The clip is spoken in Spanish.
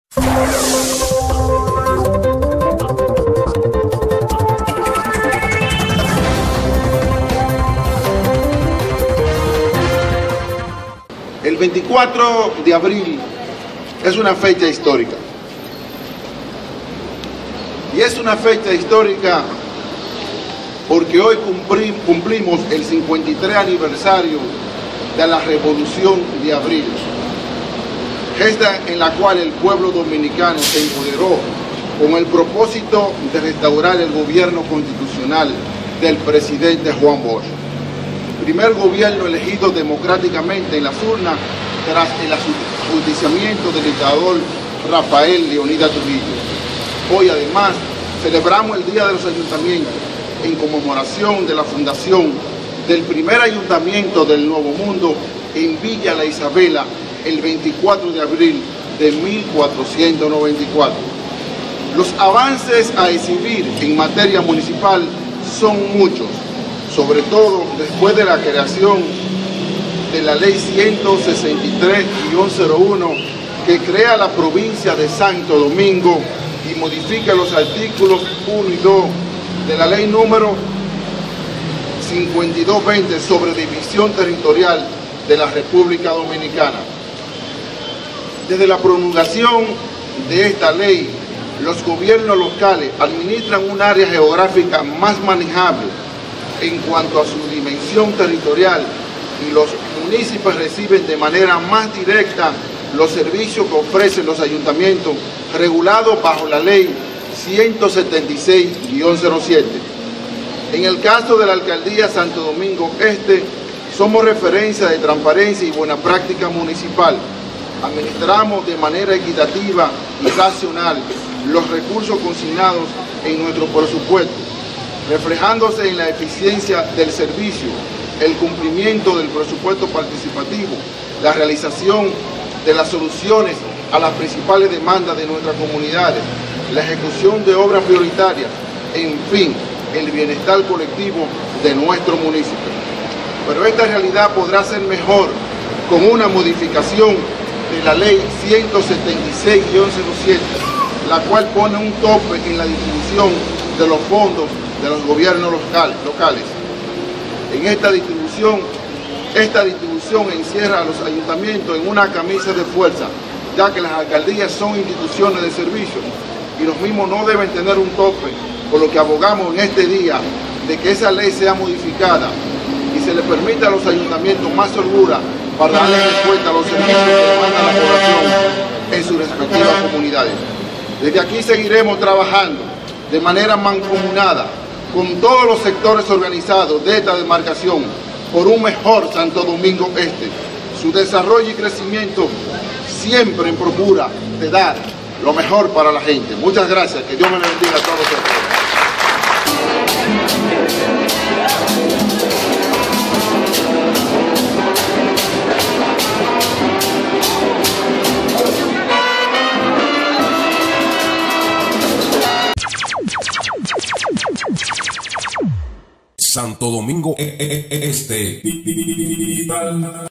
El 24 de abril es una fecha histórica. Y es una fecha histórica porque hoy cumplimos el 53 aniversario de la Revolución de Abril, gesta en la cual el pueblo dominicano se empoderó con el propósito de restaurar el gobierno constitucional del presidente Juan Bosch. Primer gobierno elegido democráticamente en las urnas tras el ajusticiamiento del dictador Rafael Leonidas Trujillo. Hoy además celebramos el Día de los Ayuntamientos en conmemoración de la fundación del primer ayuntamiento del Nuevo Mundo en Villa La Isabela el 24 de abril de 1494. Los avances a exhibir en materia municipal son muchos, sobre todo después de la creación de la Ley 163-01 que crea la provincia de Santo Domingo y modifica los artículos 1 y 2 de la Ley número 5220 sobre división territorial de la República Dominicana. Desde la promulgación de esta ley, los gobiernos locales administran un área geográfica más manejable en cuanto a su dimensión territorial y los municipios reciben de manera más directa los servicios que ofrecen los ayuntamientos regulados bajo la Ley 176-07. En el caso de la Alcaldía Santo Domingo Este, somos referencia de transparencia y buena práctica municipal. Administramos de manera equitativa y racional los recursos consignados en nuestro presupuesto, reflejándose en la eficiencia del servicio, el cumplimiento del presupuesto participativo, la realización de las soluciones a las principales demandas de nuestras comunidades, la ejecución de obras prioritarias, en fin, el bienestar colectivo de nuestro municipio. Pero esta realidad podrá ser mejor con una modificación de la Ley 176-07, la cual pone un tope en la distribución de los fondos de los gobiernos locales. En esta distribución encierra a los ayuntamientos en una camisa de fuerza, ya que las alcaldías son instituciones de servicio y los mismos no deben tener un tope, por lo que abogamos en este día de que esa ley sea modificada y se le permita a los ayuntamientos más holgura para darle respuesta a los servicios que demanda la población en sus respectivas comunidades. Desde aquí seguiremos trabajando de manera mancomunada con todos los sectores organizados de esta demarcación por un mejor Santo Domingo Este, su desarrollo y crecimiento siempre en procura de dar lo mejor para la gente. Muchas gracias, que Dios me bendiga a todos ustedes. Santo Domingo Este.